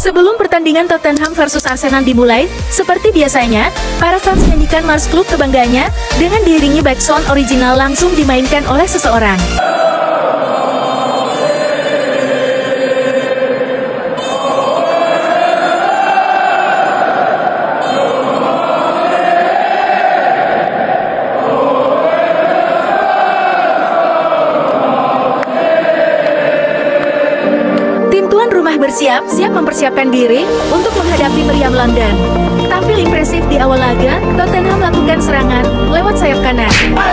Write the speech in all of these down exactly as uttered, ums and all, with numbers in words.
Sebelum pertandingan Tottenham versus Arsenal dimulai, seperti biasanya, para fans menyanyikan Mars klub kebanggaannya, dengan diiringi backsound original langsung dimainkan oleh seseorang. Rumah bersiap-siap mempersiapkan diri untuk menghadapi meriam London. Tampil impresif di awal laga, Tottenham melakukan serangan lewat sayap kanan.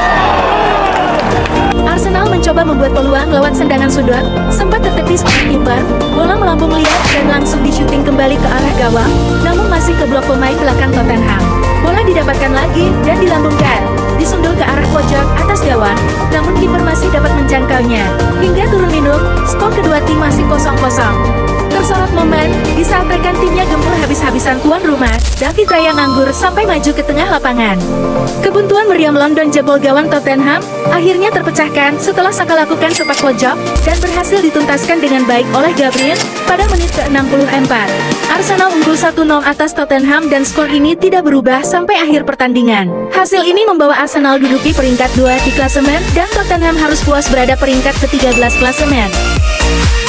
Arsenal mencoba membuat peluang lewat tendangan sudut, sempat tertepis oleh kiper, bola melambung liar dan langsung disyuting kembali ke arah gawang, namun masih ke blok pemain belakang Tottenham. Bola didapatkan lagi dan dilambungkan, disundul ke arah pojok atas gawang, namun kiper masih dapat menjangkaunya. Hingga turun minum, skor kedua tim masih kosong kosong. Tersorot momen, di saat rekan timnya gempur habis-habisan tuan rumah, David Raya nganggur sampai maju ke tengah lapangan. Kebuntuan meriam London jebol gawang Tottenham, akhirnya terpecahkan setelah Saka lakukan sepak pojok, dan berhasil dituntaskan dengan baik oleh Gabriel, pada menit ke enam puluh empat. Arsenal unggul satu nol atas Tottenham dan skor ini tidak berubah sampai akhir pertandingan. Hasil ini membawa Arsenal duduki peringkat dua di klasemen, dan Tottenham harus puas berada peringkat ke tiga belas klasemen.